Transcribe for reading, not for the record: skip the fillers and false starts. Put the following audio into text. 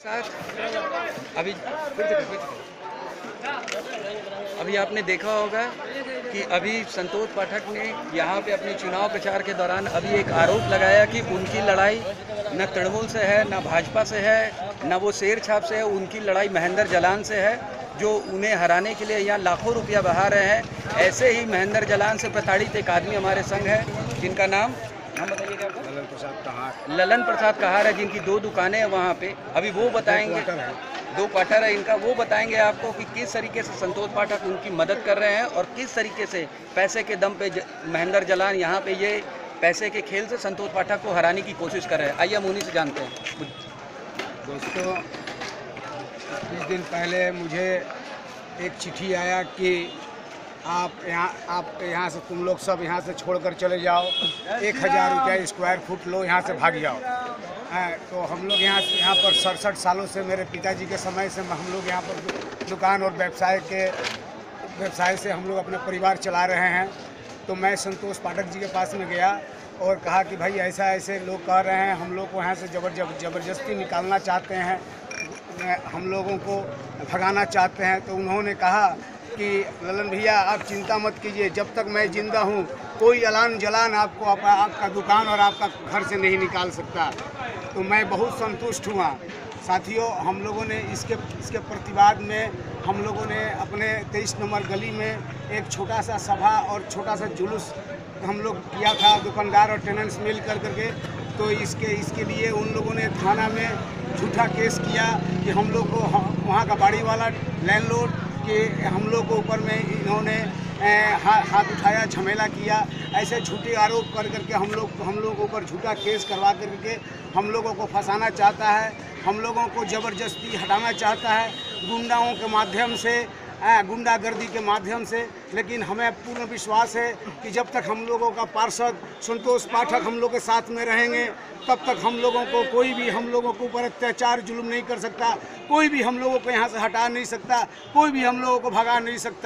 साथ अभी आपने देखा होगा कि अभी संतोष पाठक ने यहाँ पे अपने चुनाव प्रचार के दौरान अभी एक आरोप लगाया कि उनकी लड़ाई न तृणमूल से है, न भाजपा से है, न वो शेर छाप से है। उनकी लड़ाई महेंद्र जलान से है, जो उन्हें हराने के लिए यहाँ लाखों रुपया बहा रहे हैं। ऐसे ही महेंद्र जलान से प्रताड़ित एक आदमी हमारे संग है, जिनका नाम बताइएगा। ललन प्रसाद कहार है, जिनकी 2 दुकानें हैं वहाँ पे। अभी वो बताएंगे, 2 क्वार्टर है इनका, वो बताएंगे आपको कि किस तरीके से संतोष पाठक उनकी मदद कर रहे हैं और किस तरीके से पैसे के दम पे महेंद्र जलान यहाँ पे ये पैसे के खेल से संतोष पाठक को हराने की कोशिश कर रहे हैं। आइए हम उन्हीं से जानते हैं। दोस्तों, कुछ दिन पहले मुझे एक चिट्ठी आया कि आप यहाँ से तुम लोग सब यहाँ से छोड़कर चले जाओ, 1000 रुपया स्क्वायर फुट लो, यहाँ से भाग जाओ। तो हम लोग यहाँ पर 67 सालों से, मेरे पिताजी के समय से हम लोग यहाँ पर दुकान और व्यवसाय से हम लोग अपना परिवार चला रहे हैं। तो मैं संतोष पाठक जी के पास में गया और कहा कि भाई ऐसे लोग कह रहे हैं, हम लोग को यहाँ से ज़बरदस्ती निकालना चाहते हैं, हम लोगों को भगाना चाहते हैं। तो उन्होंने कहा कि ललन भैया, आप चिंता मत कीजिए, जब तक मैं जिंदा हूँ कोई अलान जलान आपको आपका दुकान और आपका घर से नहीं निकाल सकता। तो मैं बहुत संतुष्ट हुआ। साथियों, हम लोगों ने इसके प्रतिवाद में हम लोगों ने अपने 23 नंबर गली में एक छोटा सा सभा और छोटा सा जुलूस हम लोग किया था, दुकानदार और टेनेंट्स मिल करके। तो इसके लिए उन लोगों ने थाना में झूठा केस किया कि हम लोग को वहाँ का बाड़ी वाला लैंडलॉर्ड कि हम लोग को ऊपर में इन्होंने हाथ उठाया, झमेला किया। ऐसे झूठे आरोप करके हम लोग के ऊपर झूठा केस करवा करके हम लोगों को फंसाना चाहता है, हम लोगों को ज़बरदस्ती हटाना चाहता है गुंडाओं के माध्यम से, गुंडागर्दी के माध्यम से। लेकिन हमें पूर्ण विश्वास है कि जब तक हम लोगों का पार्षद संतोष पाठक हम लोग के साथ में रहेंगे, तब तक हम लोगों को कोई भी हम लोगों के ऊपर अत्याचार जुल्म नहीं कर सकता, कोई भी हम लोगों को यहाँ से हटा नहीं सकता, कोई भी हम लोगों को भगा नहीं सकता।